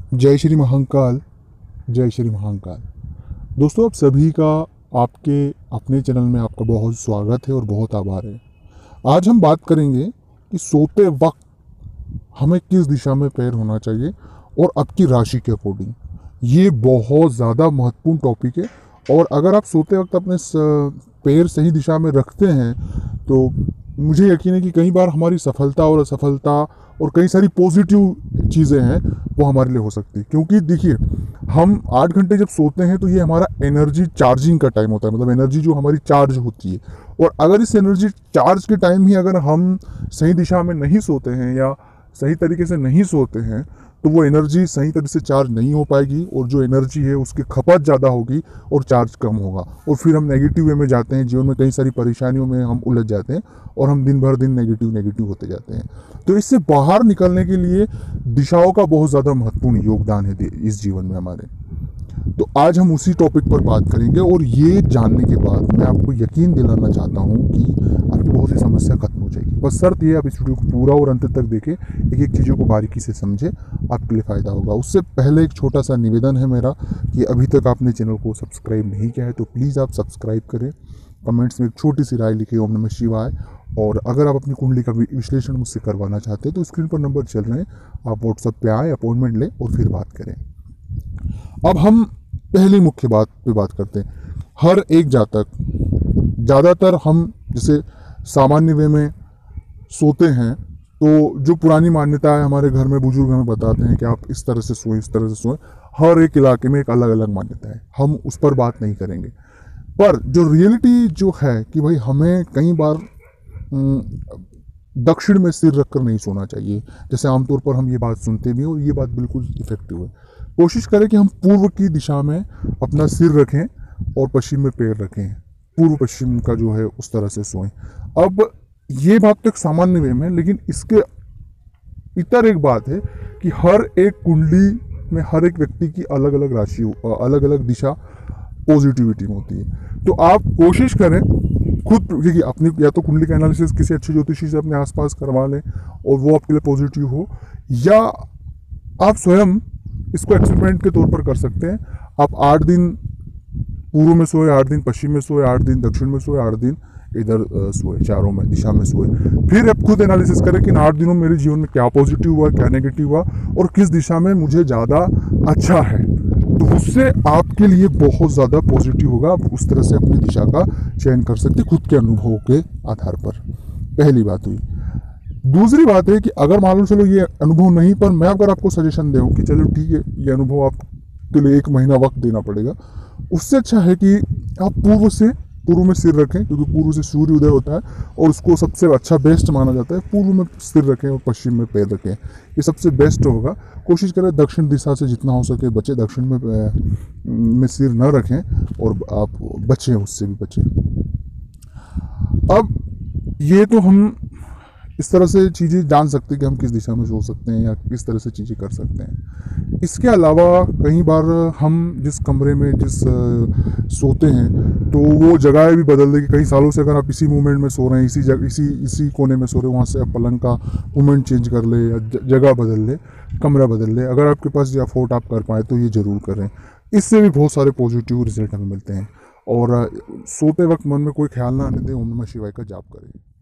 जय श्री महाकाल। जय श्री महाकाल। दोस्तों, आप सभी का आपके अपने चैनल में आपका बहुत स्वागत है और बहुत आभार है। आज हम बात करेंगे कि सोते वक्त हमें किस दिशा में पैर होना चाहिए और आपकी राशि के अकॉर्डिंग। ये बहुत ज़्यादा महत्वपूर्ण टॉपिक है और अगर आप सोते वक्त अपने पैर सही दिशा में रखते हैं तो मुझे यकीन है कि कई बार हमारी सफलता और असफलता और कई सारी पॉजिटिव चीज़ें हैं वो हमारे लिए हो सकती है। क्योंकि देखिए, हम 8 घंटे जब सोते हैं तो ये हमारा एनर्जी चार्जिंग का टाइम होता है, मतलब एनर्जी जो हमारी चार्ज होती है। और अगर इस एनर्जी चार्ज के टाइम ही अगर हम सही दिशा में नहीं सोते हैं या सही तरीके से नहीं सोते हैं तो वो एनर्जी सही तरह से चार्ज नहीं हो पाएगी और जो एनर्जी है उसकी खपत ज़्यादा होगी और चार्ज कम होगा और फिर हम नेगेटिव वे में जाते हैं। जीवन में कई सारी परेशानियों में हम उलझ जाते हैं और हम दिन भर दिन नेगेटिव होते जाते हैं। तो इससे बाहर निकलने के लिए दिशाओं का बहुत ज़्यादा महत्वपूर्ण योगदान है इस जीवन में हमारे। तो आज हम उसी टॉपिक पर बात करेंगे और ये जानने के बाद मैं आपको यकीन दिलाना चाहता हूँ कि आपकी बहुत सी समस्या खत्म हो जाएगी। बस शर्त ये, आप इस वीडियो को पूरा और अंत तक देखें, एक एक चीज़ों को बारीकी से समझें, आपके लिए फ़ायदा होगा। उससे पहले एक छोटा सा निवेदन है मेरा कि अभी तक आपने चैनल को सब्सक्राइब नहीं किया है तो प्लीज़ आप सब्सक्राइब करें। कमेंट्स में एक छोटी सी राय लिखें, ओम नमः शिवाय। और अगर आप अपनी कुंडली का विश्लेषण मुझसे करवाना चाहते हैं तो स्क्रीन पर नंबर चल रहे हैं, आप व्हाट्सएप पे आए, अपॉइंटमेंट लें और फिर बात करें। अब हम पहली मुख्य बात पे बात करते हैं। हर एक जातक, ज़्यादातर हम जैसे सामान्य वे में सोते हैं तो जो पुरानी मान्यता है हमारे घर में बुजुर्ग हमें बताते हैं कि आप इस तरह से सोएं, इस तरह से सोएं। हर एक इलाके में एक अलग अलग मान्यता है, हम उस पर बात नहीं करेंगे। पर जो रियलिटी जो है कि भाई हमें कई बार दक्षिण में सिर रखकर नहीं सोना चाहिए। जैसे आमतौर पर हम ये बात सुनते भी हैं और ये बात बिल्कुल इफेक्टिव है। कोशिश करें कि हम पूर्व की दिशा में अपना सिर रखें और पश्चिम में पैर रखें, पूर्व पश्चिम का जो है उस तरह से सोएं। अब ये बात तो एक सामान्य वे में, लेकिन इसके इतर एक बात है कि हर एक कुंडली में हर एक व्यक्ति की अलग अलग राशि, अलग अलग दिशा पॉजिटिविटी में होती है। तो आप कोशिश करें खुद, क्योंकि अपनी या तो कुंडली का एनालिसिस किसी अच्छे ज्योतिषी से अपने आसपास करवा लें और वो आपके लिए पॉजिटिव हो, या आप स्वयं इसको एक्सपेरिमेंट के तौर पर कर सकते हैं। आप 8 दिन पूर्व में सोए, 8 दिन पश्चिम में सोए, 8 दिन दक्षिण में सोए, 8 दिन इधर सोए, चारों में दिशा में सोए। फिर आप खुद एनालिसिस करें कि इन 8 दिनों में मेरे जीवन में क्या पॉजिटिव हुआ, क्या नेगेटिव हुआ और किस दिशा में मुझे ज़्यादा अच्छा है। तो उससे आपके लिए बहुत ज़्यादा पॉजिटिव होगा। आप उस तरह से अपनी दिशा का चयन कर सकते खुद के अनुभवों के आधार पर। पहली बात हुई। दूसरी बात है कि अगर मान लो चलो ये अनुभव नहीं, पर मैं अगर आपको सजेशन दूं कि चलो ठीक है, ये अनुभव आपके लिए 1 महीना वक्त देना पड़ेगा, उससे अच्छा है कि आप पूर्व में सिर रखें, क्योंकि पूर्व से सूर्य उदय होता है और उसको सबसे अच्छा बेस्ट माना जाता है। पूर्व में सिर रखें और पश्चिम में पैर रखें, ये सबसे बेस्ट होगा। कोशिश करें दक्षिण दिशा से जितना हो सके बचे, दक्षिण में सिर न रखें और आप बचें, उससे भी बचें। अब ये तो हम इस तरह से चीज़ें जान सकते हैं कि हम किस दिशा में सो सकते हैं या किस तरह से चीज़ें कर सकते हैं। इसके अलावा कई बार हम जिस कमरे में सोते हैं तो वो जगह भी बदल देगी। कई सालों से अगर आप इसी मूवमेंट में सो रहे हैं, इसी कोने में सो रहे हैं, वहाँ से आप पलंग का मूवमेंट चेंज कर ले या जगह बदल ले, कमरा बदल ले। अगर आपके पास ये अफोर्ड आप कर पाए तो ये ज़रूर करें। इससे भी बहुत सारे पॉजिटिव रिजल्ट हमें मिलते हैं। और सोते वक्त मन में कोई ख्याल ना आने दें, ओम नमः शिवाय का जाप करें।